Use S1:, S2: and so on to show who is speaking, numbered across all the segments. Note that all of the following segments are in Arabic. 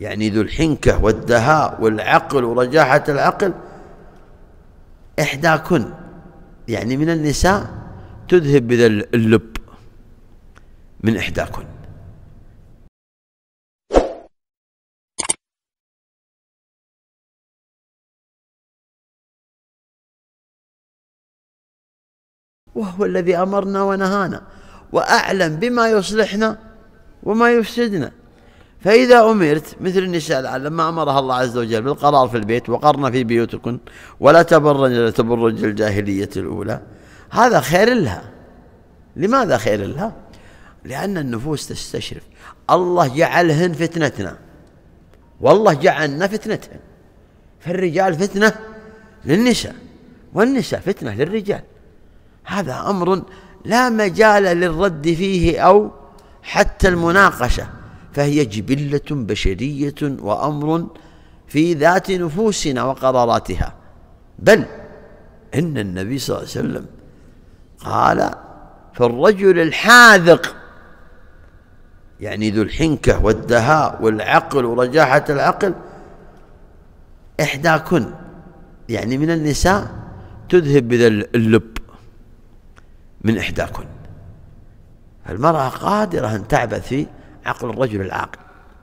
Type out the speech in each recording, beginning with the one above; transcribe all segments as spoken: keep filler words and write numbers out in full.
S1: يعني ذو الحنكة والدهاء والعقل ورجاحة العقل إحداكن، يعني من النساء تذهب بذا اللب من إحداكن. وهو الذي أمرنا ونهانا وأعلم بما يصلحنا وما يفسدنا. فإذا أمرت مثل النساء لما أمرها الله عز وجل بالقرار في البيت وقرن في بيوتكن ولا تبرجن تبرج الجاهلية الأولى، هذا خير لها. لماذا خير لها؟ لأن النفوس تستشرف. الله جعلهن فتنتنا، والله جعلنا فتنتهن. فالرجال فتنة للنساء والنساء فتنة للرجال. هذا أمر لا مجال للرد فيه أو حتى المناقشة، فهي جبلة بشرية وأمر في ذات نفوسنا وقراراتها. بل إن النبي صلى الله عليه وسلم قال في الرجل الحاذق، يعني ذو الحنكة والدهاء والعقل ورجاحة العقل إحداكن، يعني من النساء تذهب بذا اللب من إحداكن. المرأة قادرة أن تعبث في عقل الرجل العاقل،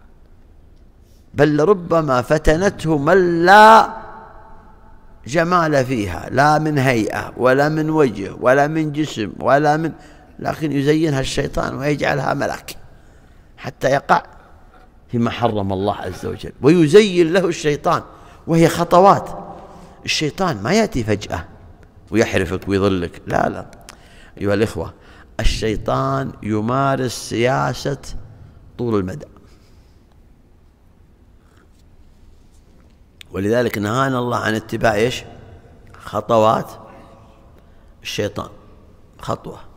S1: بل لربما فتنته من لا جمال فيها، لا من هيئة ولا من وجه ولا من جسم ولا من، لكن يزينها الشيطان ويجعلها ملاك حتى يقع فيما حرم الله عز وجل، ويزين له الشيطان. وهي خطوات. الشيطان ما يأتي فجأة ويحرفك ويضلك، لا لا أيها الإخوة، الشيطان يمارس سياسة طول المدى. ولذلك نهانا الله عن اتباع إيش؟ خطوات الشيطان، خطوة